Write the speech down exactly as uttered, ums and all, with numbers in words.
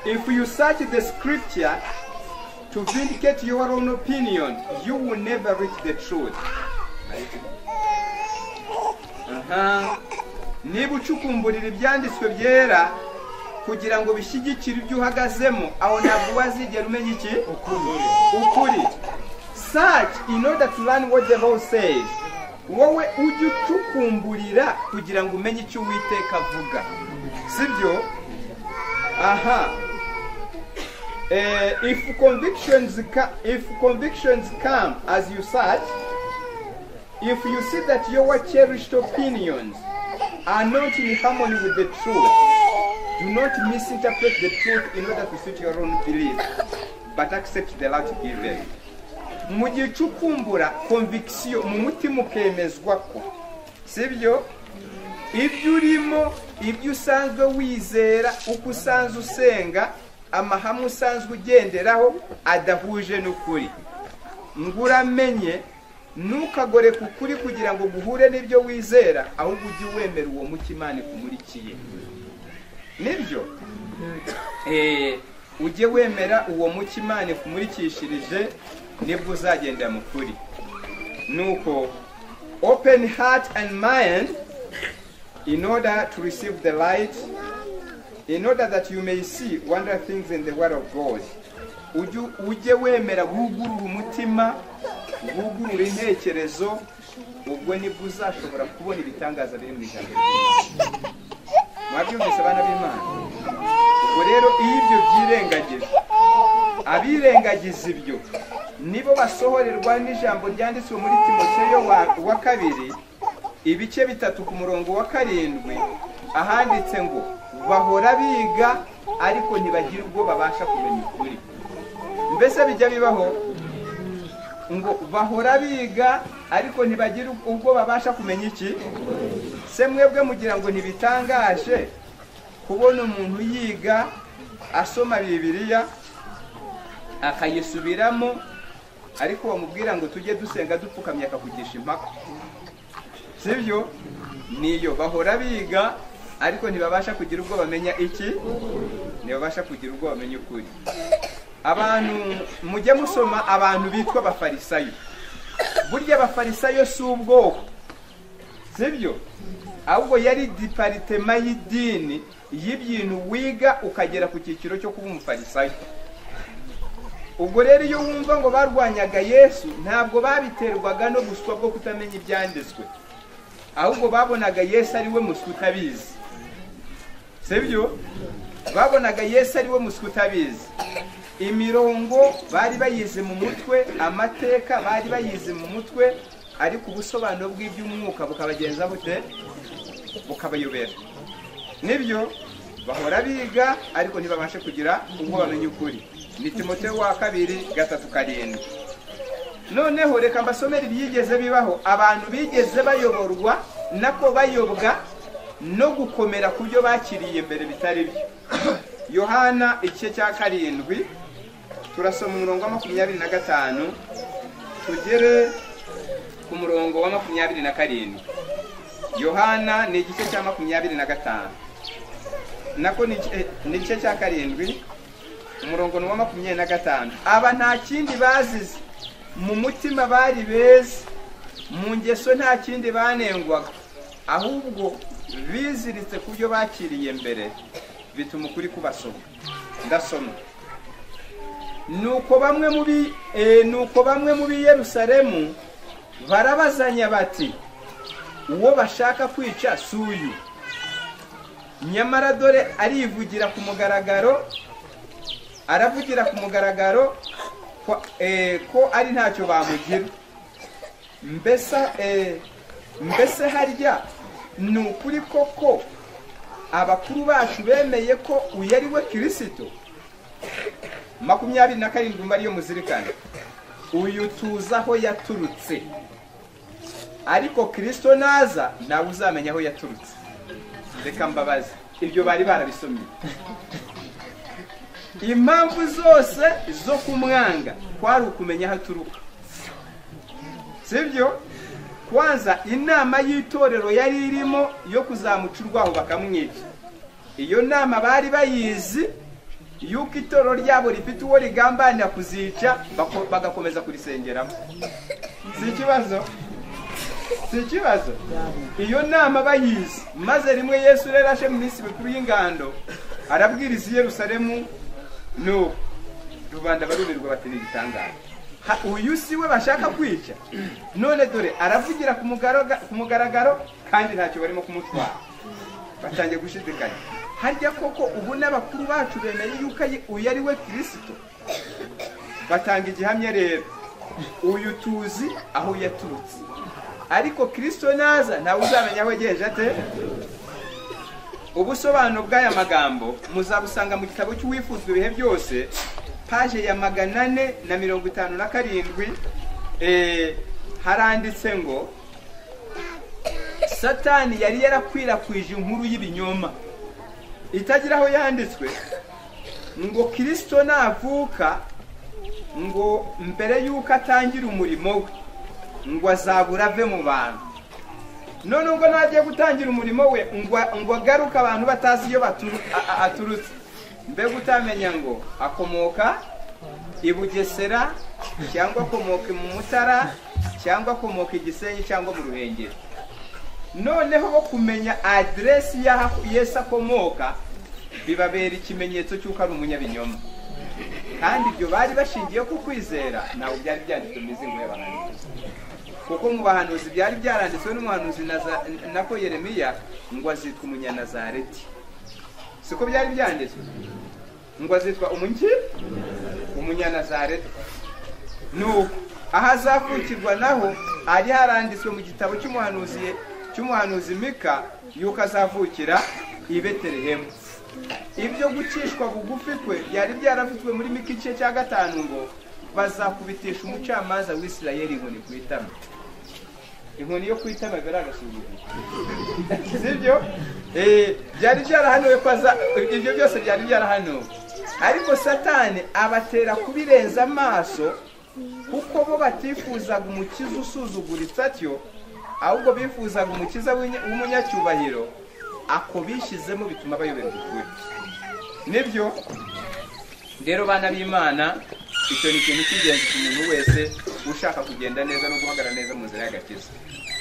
if you search the scripture to vindicate your own opinion, you will never reach the truth. Aha. Niba ucukumburira ibyanditswe byera kugira ngo bishyigikire ibyo uhagazemo, aho ntabwo wazigera umenya iki? Ukuri. Search in order to learn what the Bible says. Wowe ujye ucukumburira kugira ngo umenye icyo Uwiteka avuga. Sibyo? Aha. Uh, if convictions if convictions come as you search, if you see that your cherished opinions are not in harmony with the truth, do not misinterpret the truth in order to suit your own belief, but accept the light given. Mu gihe cy'ukumbura conviction mu mutima ukemezwa ko, sibyo? Ibyo urimo, ibyo usanzwe wizera, uko usanzwe usenga, amahame usanzwe ugenderaho adahuje n'ukuri, nguramenye ntukagore ku kuri kugira ngo guhure n'ibyo wizera, ahubwo ujye wemera uwo mucyo Imana ikumurikiye. Nibyo? Eh, ujye wemera uwo mucyo Imana ikumurikishirije, nibwo uzagenda mu kuri. Nuko open heart and mind in order to receive the light, in order that you may see wonderful things in the word of God. Ujye wemera wugurura umutima, wugurura intekerezo, ubwo nibwo uzashobora kubona ibitangaza biri mu ijambo ry'Imana. Mwabyumvise abana b'Imana? Ubwo rero iyo ibyo byirengagije, abirengagiza ibyo nibo basohorerwa n'ijambo ryanditswe muri Timoteyo wa, wa kabiri ibice bitatu ku murongo wa karindwi, ahanditse ngo bahora biga ariko ntibagira ubwo babasha kumenya ukuri. Mbese bijya bibaho ngo bahora biga ariko ntibagira ubwo babasha kumenya iki? Se mwebwe mugira ngo ntibitangaje kubona umuntu yiga asoma Bibiliya akayisubiramo, ariko bamubwira ngo tujye dusenga dupfukamye akakugisha impaka? Sibyo? Niyo bahora biga ariko ntibabasha kugira ubwo bamenya iki? Ntibabasha kugira ubwo bamenya ukuri. Abantu mujye musoma abantu bitwa abafarisayo. Burya abafarisayo si ubwoko, sibyo? Ahubwo yari departema y'idini y'ibintu wiga ukagera ku cyiciro cyo kuba umufarisayo. Ubwo rero iyo wumva ngo barwanyaga Yesu, ntabwo babiterwaga no guswa bwo kutamenya ibyanditswe, ahubwo babonaga Yesu ari we muswa utabizi. Sibyo? Babonaga Yesu ari we muswa utabizi. Imirongo bari bayize mu mutwe, amateka bari bayize mu mutwe, ariko ubusobanuro bw'iby'umwuka bukabagenza bute? Bukabayobera. Nibyo bahora biga ariko ntibabashe kugira ubwo bamenye ukuri. Ni Timoteyo wa kabiri gatatu karindwi. Noneho reka mbasomere ibyigeze bibaho abantu bigeze bayoborwa nako bayobwa no gukomera ku byo bakiriye mbere bitari byo. Yohana igice cya karindwi turasoma umurongo wa makumyabiri na gatanu tugere ku murongo wa makumyabiri na karindwi. Yohana ni igice cya makumyabiri na gatanu, nako ni igice cya karindwi umurongo wa makumyabiri na gatanu. Aba nta kindi bazize, mu mutima bari beza, mu ngeso nta kindi banengwaga, ahubwo biziritse ku byo bakiriye mbere, bituma ukuri kubasoma. Ndasoma. Nuko bamwe muri eh, nuko bamwe muri Yerusalemu barabazanya bati, uwo bashaka kwica suyu, nyamara dore arivugira ku mugaragaro aravugira ku mugaragaro ko, eh, ko ari ntacyo bamugira. Mbese eh, mbese harya ni ukuri koko abakuru bacu bemeye ko uyu ari we Kristo? makumyabiri na karindwi mbariyo muzirikane. Uyu tuzaho yaturutse, ariko Kristo naza nawe uzamenya aho yaturutse. Reka mbabaze, ibyo bari barabisomye. Impamvu zose zo kumwanga kwari ukumenya aho aturuka, sibyo? Kwanza inama y'itorero yari irimo yo kuzamucurwaho bakamwica. Iyo nama bari bayizi, yuko itoro ryabo rifite uwo rigambanira kuzica bagakomeza kurisengeramo. Si ikibazo? Si ikibazo? Iyo nama bayizi maze rimwe Yesu rero ashe mu minsi mikuru y'ingando arabwiriza i Yerusalemu, no rubanda barumirwa batera igitangaza. Uyu si we bashaka kwica, none dore aravugira ku mugaragaro kandi ntacyo barimo kumutwara. Batangiye gushidikanya, harya koko ubu n'abakuru bacu bemeye yuko uyu ari we Kristo? Batanga igihamya rero, uyu tuzi aho yaturutse, ariko Kristo naza ntawe uzamenya aho yegeje ate. Ubusobanuro bw'aya magambo muzabusanga mu gitabo cy'uwifuzwe ibihe byose, paje ya magana ane na mirongo itanu na karindwi. eh, haranditse ngo Satani yari yarakwirakwije inkuru y'ibinyoma itagira aho yanditswe ngo Kristo navuka, ngo mbere yuko atangira umurimo we ngo azabura ave mu bantu. None ubwo nagiye gutangira umurimo we ngo agaruka abantu batazi iyo aturutse, mbega utamenya ngo akomoka i Bugesera cyangwa akomoka mu Mutara cyangwa akomoka i Gisenyi cyangwa mu Ruhengeri. Noneho bo kumenya adresi y'aho Yesu akomoka bibabera ikimenyetso cy'uko ari umunyabinyoma, kandi ibyo bari bashingiye ku kwizera nawe byari byanditswe mu mizingo y'abahanuzi. Kuko mu bahanuzi byari byaranditswe n'umuhanuzi nako Yeremiya ngo azitwa umunyanazareti. Siko byari byanditswe ngo azitwa umunki umunyanazareti. Nuko ahazavukirwa naho ari haranditswe mu gitabo cy'umuhanuzi cy'umuhanuzi Mika yuko azavukira i Betelehemu. Ibyo gucishwa bugufi kwe byari byaravuzwe muri Mika igice cya gatanu ngo bazakubitisha umucamanza w'Isirayeli inkoni ku itama. Inkoni yo ku itama biragasuzugura, sibyo? Eh, byari byarahanuwe kwaza, ibyo byose byari byarahanuwe, ariko Satani abatera kubirenza amaso kuko bo batifuzaga umukiza usuzuguritse atyo, ahubwo bifuzaga umukiza w'umunyacyubahiro. Ako bishizemo bituma bayobera ukuri. Nibyo rero bana b'Imana, icyo ni ikintu cy'ingenzi ku muntu wese ushaka kugenda neza no guhagarara neza mu nzira y'agakiza.